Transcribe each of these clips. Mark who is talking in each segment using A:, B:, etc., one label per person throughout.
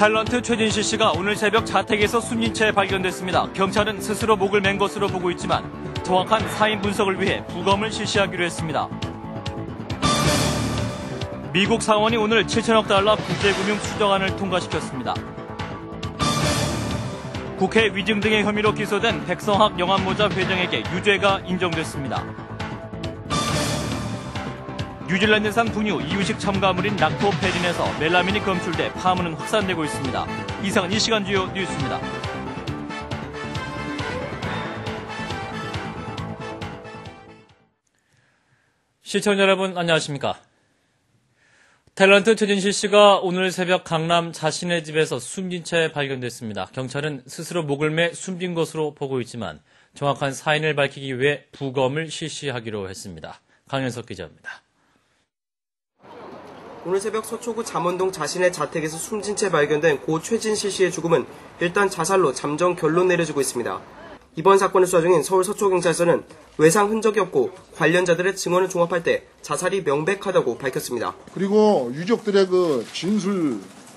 A: 탤런트 최진실 씨가 오늘 새벽 자택에서 숨진 채 발견됐습니다. 경찰은 스스로 목을 맨 것으로 보고 있지만 정확한 사인 분석을 위해 부검을 실시하기로 했습니다. 미국 상원이 오늘 7천억 달러 구제금융 수정안을 통과시켰습니다. 국회 위증 등의 혐의로 기소된 백성학 영암모자 회장에게 유죄가 인정됐습니다. 뉴질랜드산 분유 이유식 첨가물인 락토페린에서 멜라민이 검출돼 파문은 확산되고 있습니다. 이상은 이 시간 주요 뉴스입니다. 시청자 여러분 안녕하십니까? 탤런트 최진실 씨가 오늘 새벽 강남 자신의 집에서 숨진 채 발견됐습니다. 경찰은 스스로 목을 매 숨진 것으로 보고 있지만 정확한 사인을 밝히기 위해 부검을 실시하기로 했습니다. 강현석 기자입니다.
B: 오늘 새벽 서초구 잠원동 자신의 자택에서 숨진 채 발견된 고 최진실 씨의 죽음은 일단 자살로 잠정 결론 내려지고 있습니다. 이번 사건을 수사 중인 서울 서초경찰서는 외상 흔적이 없고 관련자들의 증언을 종합할 때 자살이 명백하다고 밝혔습니다.
C: 그리고 유족들의 그 진술과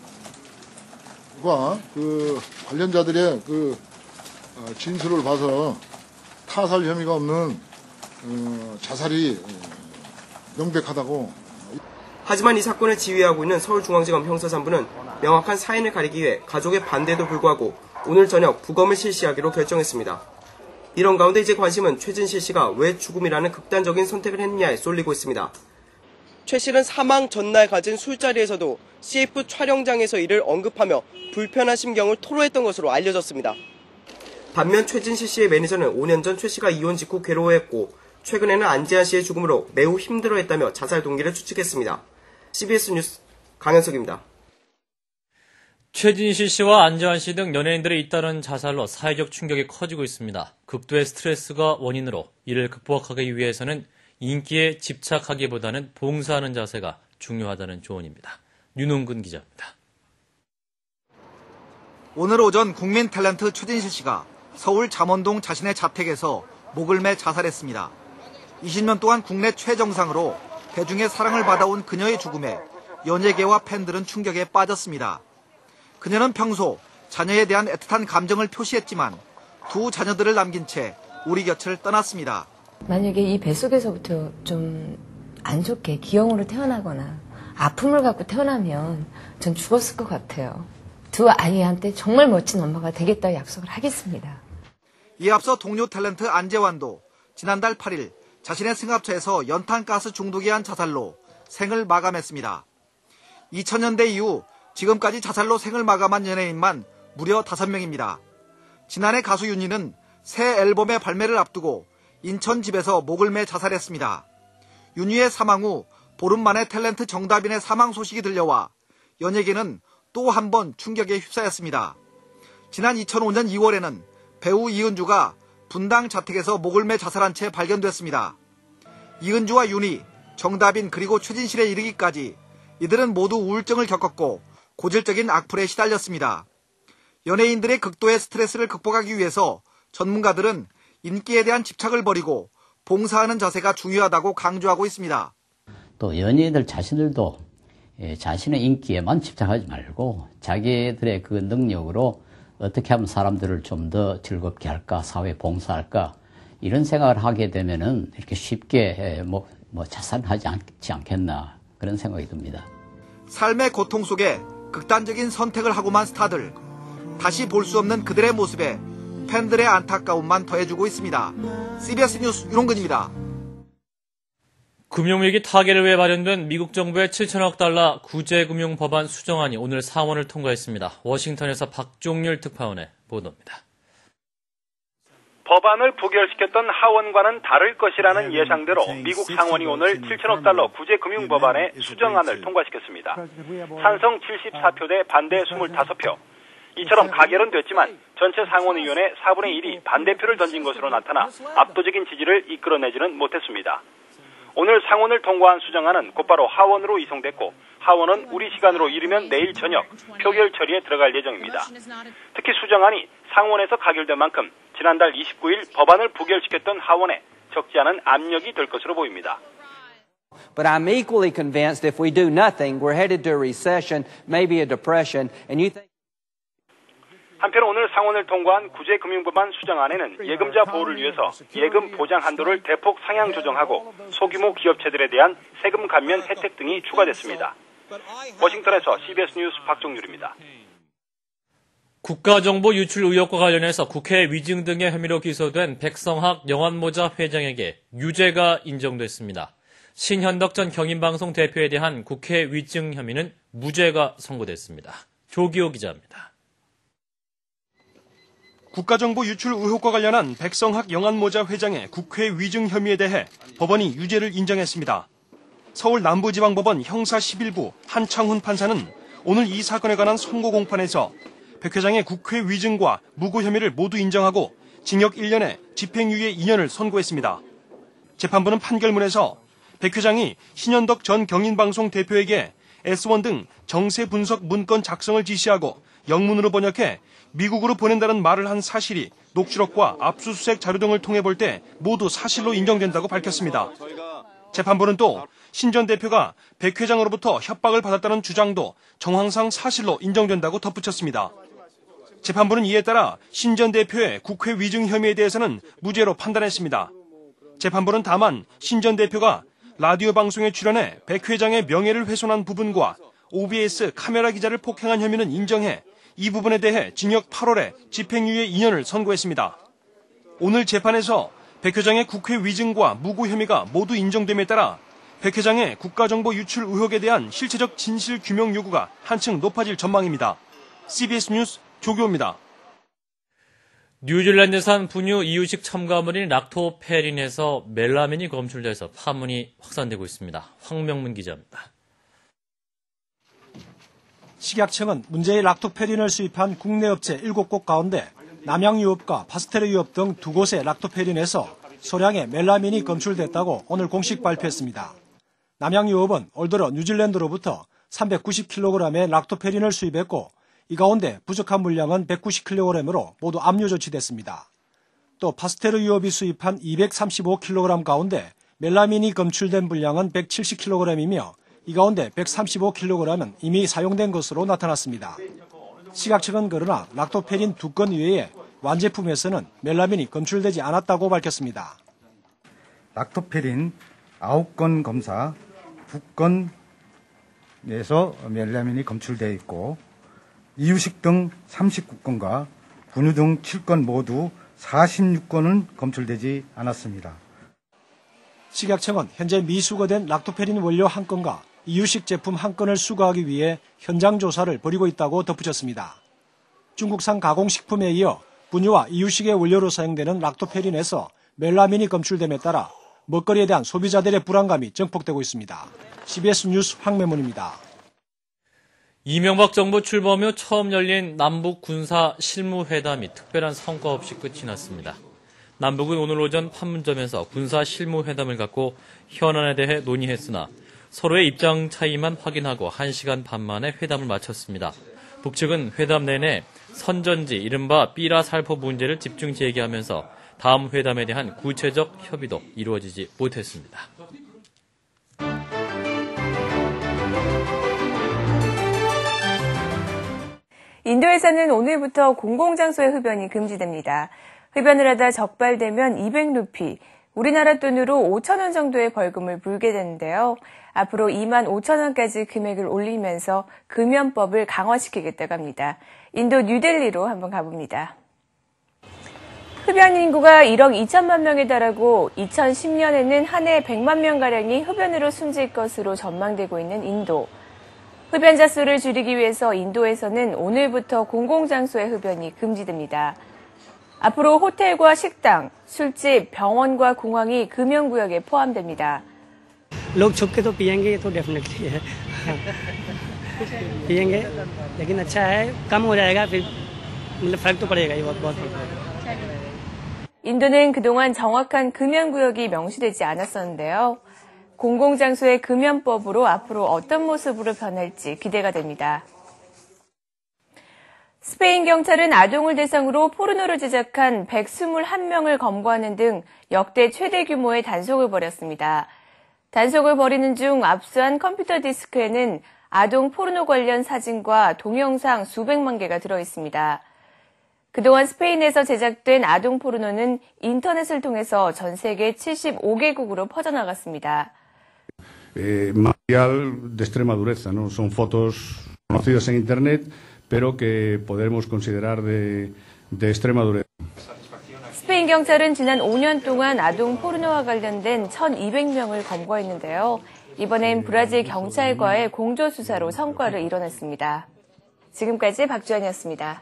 C: 그 관련자들의 그 진술을 봐서 타살 혐의가 없는 자살이 명백하다고.
B: 하지만 이 사건을 지휘하고 있는 서울중앙지검 형사3부는 명확한 사인을 가리기 위해 가족의 반대에도 불구하고 오늘 저녁 부검을 실시하기로 결정했습니다. 이런 가운데 이제 관심은 최진실 씨가 왜 죽음이라는 극단적인 선택을 했느냐에 쏠리고 있습니다. 최 씨는 사망 전날 가진 술자리에서도 CF 촬영장에서 이를 언급하며 불편한 심경을 토로했던 것으로 알려졌습니다. 반면 최진실 씨의 매니저는 5년 전 최 씨가 이혼 직후 괴로워했고 최근에는 안재한 씨의 죽음으로 매우 힘들어했다며 자살 동기를 추측했습니다. CBS 뉴스 강현석입니다.
A: 최진실 씨와 안재환 씨 등 연예인들의 잇따른 자살로 사회적 충격이 커지고 있습니다. 극도의 스트레스가 원인으로 이를 극복하기 위해서는 인기에 집착하기보다는 봉사하는 자세가 중요하다는 조언입니다. 윤홍근 기자입니다.
D: 오늘 오전 국민 탤런트 최진실 씨가 서울 잠원동 자신의 자택에서 목을 매 자살했습니다. 20년 동안 국내 최정상으로 대중의 사랑을 받아온 그녀의 죽음에 연예계와 팬들은 충격에 빠졌습니다. 그녀는 평소 자녀에 대한 애틋한 감정을 표시했지만 두 자녀들을 남긴 채 우리 곁을 떠났습니다.
E: 만약에 이 뱃속에서부터 좀 안 좋게 기형으로 태어나거나 아픔을 갖고 태어나면 전 죽었을 것 같아요. 두 아이한테 정말 멋진 엄마가 되겠다고 약속을 하겠습니다.
D: 이에 앞서 동료 탤런트 안재환도 지난달 8일 자신의 승합차에서 연탄가스 중독에 의한 자살로 생을 마감했습니다. 2000년대 이후 지금까지 자살로 생을 마감한 연예인만 무려 5명입니다. 지난해 가수 윤희는 새 앨범의 발매를 앞두고 인천 집에서 목을 매 자살했습니다. 윤희의 사망 후 보름 만에 탤런트 정다빈의 사망 소식이 들려와 연예계는 또 한 번 충격에 휩싸였습니다. 지난 2005년 2월에는 배우 이은주가 분당 자택에서 목을 매 자살한 채 발견됐습니다. 이은주와 윤희, 정다빈 그리고 최진실에 이르기까지 이들은 모두 우울증을 겪었고 고질적인 악플에 시달렸습니다. 연예인들의 극도의 스트레스를 극복하기 위해서 전문가들은 인기에 대한 집착을 버리고 봉사하는 자세가 중요하다고 강조하고 있습니다.
F: 또 연예인들 자신들도 자신의 인기에만 집착하지 말고 자기들의 그 능력으로 어떻게 하면 사람들을 좀 더 즐겁게 할까, 사회 봉사할까 이런 생각을 하게 되면은 이렇게 쉽게 자살하지 않겠나 그런 생각이 듭니다.
D: 삶의 고통 속에 극단적인 선택을 하고만 스타들, 다시 볼 수 없는 그들의 모습에 팬들의 안타까움만 더해주고 있습니다. CBS 뉴스 윤홍근입니다.
A: 금융위기 타개를 위해 마련된 미국 정부의 7천억 달러 구제금융 법안 수정안이 오늘 상원을 통과했습니다. 워싱턴에서 박종률 특파원의 보도입니다.
G: 법안을 부결시켰던 하원과는 다를 것이라는 예상대로 미국 상원이 오늘 7천억 달러 구제금융 법안의 수정안을 통과시켰습니다. 찬성 74표 대 반대 25표. 이처럼 가결은 됐지만 전체 상원의원의 4분의 1이 반대표를 던진 것으로 나타나 압도적인 지지를 이끌어내지는 못했습니다. 오늘 상원을 통과한 수정안은 곧바로 하원으로 이송됐고 하원은 우리 시간으로 이르면 내일 저녁 표결 처리에 들어갈 예정입니다. 특히 수정안이 상원에서 가결된 만큼 지난달 29일 법안을 부결시켰던 하원에 적지 않은 압력이 될 것으로 보입니다.
H: But I'm equally convinced if we do nothing, we're headed to a recession, maybe a depression, and you think
G: 한편 오늘 상원을 통과한 구제금융법안 수정안에는 예금자 보호를 위해서 예금 보장 한도를 대폭 상향 조정하고 소규모 기업체들에 대한 세금 감면 혜택 등이 추가됐습니다. 워싱턴에서 CBS 뉴스 박종률입니다.
A: 국가정보 유출 의혹과 관련해서 국회 위증 등의 혐의로 기소된 백성학 영환모자 회장에게 유죄가 인정됐습니다. 신현덕 전 경인방송 대표에 대한 국회 위증 혐의는 무죄가 선고됐습니다. 조기호 기자입니다.
I: 국가정보 유출 의혹과 관련한 백성학 영환모자 회장의 국회 위증 혐의에 대해 법원이 유죄를 인정했습니다. 서울 남부지방법원 형사 11부 한창훈 판사는 오늘 이 사건에 관한 선고 공판에서 백 회장의 국회 위증과 무고 혐의를 모두 인정하고 징역 1년에 집행유예 2년을 선고했습니다. 재판부는 판결문에서 백 회장이 신현덕 전 경인방송 대표에게 S1 등 정세 분석 문건 작성을 지시하고 영문으로 번역해 미국으로 보낸다는 말을 한 사실이 녹취록과 압수수색 자료 등을 통해 볼 때 모두 사실로 인정된다고 밝혔습니다. 재판부는 또 신 전 대표가 백 회장으로부터 협박을 받았다는 주장도 정황상 사실로 인정된다고 덧붙였습니다. 재판부는 이에 따라 신 전 대표의 국회 위증 혐의에 대해서는 무죄로 판단했습니다. 재판부는 다만 신 전 대표가 라디오 방송에 출연해 백 회장의 명예를 훼손한 부분과 OBS 카메라 기자를 폭행한 혐의는 인정해 이 부분에 대해 징역 8월에 집행유예 2년을 선고했습니다. 오늘 재판에서 백 회장의 국회 위증과 무고 혐의가 모두 인정됨에 따라 백 회장의 국가정보 유출 의혹에 대한 실체적 진실 규명 요구가 한층 높아질 전망입니다. CBS 뉴스 조교입니다.
A: 뉴질랜드산 분유 이유식 첨가물인 락토페린에서 멜라민이 검출돼서 파문이 확산되고 있습니다. 황명문 기자입니다.
J: 식약청은 문제의 락토페린을 수입한 국내 업체 7곳 가운데 남양유업과 파스테르유업 등 2곳의 락토페린에서 소량의 멜라민이 검출됐다고 오늘 공식 발표했습니다. 남양유업은 올 들어 뉴질랜드로부터 390kg의 락토페린을 수입했고 이 가운데 부족한 물량은 190kg으로 모두 압류 조치됐습니다. 또 파스테르유업이 수입한 235kg 가운데 멜라민이 검출된 분량은 170kg이며 이 가운데 135kg은 이미 사용된 것으로 나타났습니다. 식약청은 그러나 락토페린 2건 이외에 완제품에서는 멜라민이 검출되지 않았다고 밝혔습니다.
K: 락토페린 9건 검사 2건에서 멜라민이 검출되어 있고 이유식 등 39건과 분유 등 7건 모두 46건은 검출되지 않았습니다.
J: 식약청은 현재 미수거된 락토페린 원료 1건과 이유식 제품 1건을 수거하기 위해 현장 조사를 벌이고 있다고 덧붙였습니다. 중국산 가공식품에 이어 분유와 이유식의 원료로 사용되는 락토페린에서 멜라민이 검출됨에 따라 먹거리에 대한 소비자들의 불안감이 증폭되고 있습니다. CBS 뉴스 황매문입니다.
A: 이명박 정부 출범 후 처음 열린 남북 군사 실무회담이 특별한 성과 없이 끝이 났습니다. 남북은 오늘 오전 판문점에서 군사 실무회담을 갖고 현안에 대해 논의했으나 서로의 입장 차이만 확인하고 1시간 반 만에 회담을 마쳤습니다. 북측은 회담 내내 선전지 이른바 삐라 살포 문제를 집중 제기하면서 다음 회담에 대한 구체적 협의도 이루어지지 못했습니다.
L: 인도에서는 오늘부터 공공장소의 흡연이 금지됩니다. 흡연을 하다 적발되면 200루피, 우리나라 돈으로 5,000원 정도의 벌금을 물게 되는데요. 앞으로 25,000원까지 금액을 올리면서 금연법을 강화시키겠다고 합니다. 인도 뉴델리로 한번 가봅니다. 흡연 인구가 1억 2천만 명에 달하고 2010년에는 한 해 100만 명가량이 흡연으로 숨질 것으로 전망되고 있는 인도. 흡연자 수를 줄이기 위해서 인도에서는 오늘부터 공공장소의 흡연이 금지됩니다. 앞으로 호텔과 식당, 술집, 병원과 공항이 금연구역에 포함됩니다.
M: लोग छुप के तो पिएंगे तो डेफिनेटली है पिएंगे लेकिन अच्छा है कम हो जाएगा फिर मतलब फर्क तो पड़ेगा ये बहुत फर्क पड़ेगा.
L: 인도는 그동안 정확한 금연구역이 명시되지 않았었는데요. 공공장소의 금연법으로 앞으로 어떤 모습으로 변할지 기대가 됩니다. 스페인 경찰은 아동을 대상으로 포르노를 제작한 121명을 검거하는 등 역대 최대 규모의 단속을 벌였습니다. 단속을 벌이는 중 압수한 컴퓨터 디스크에는 아동 포르노 관련 사진과 동영상 수백만 개가 들어있습니다. 그동안 스페인에서 제작된 아동 포르노는 인터넷을 통해서 전 세계 75개국으로 퍼져나갔습니다.
N: Material de extrema dureza, ¿no? Son fotos conocidas en internet, pero que podemos considerar de extrema dureza.
L: 스페인 경찰은 지난 5년 동안 아동 포르노와 관련된 1,200명을 검거했는데요. 이번엔 브라질 경찰과의 공조 수사로 성과를 이뤄냈습니다. 지금까지 박주환이었습니다.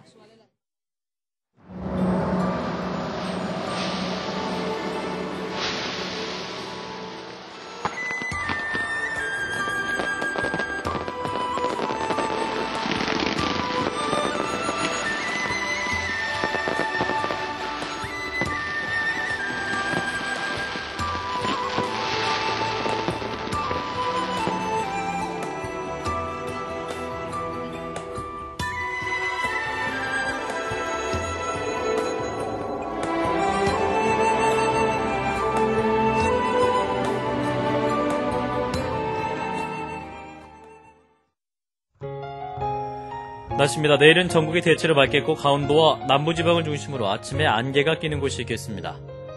A: 날씨입니다. 내일은 전국이 대체로 맑겠고 강원도와 남부지방을 중심으로 아침에 안개가 끼는 곳이 있겠습니다.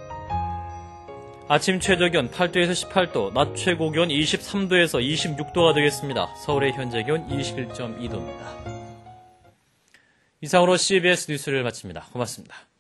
A: 아침 최저기온 8도에서 18도, 낮 최고기온 23도에서 26도가 되겠습니다. 서울의 현재 기온 21.2도입니다. 이상으로 CBS 뉴스를 마칩니다. 고맙습니다.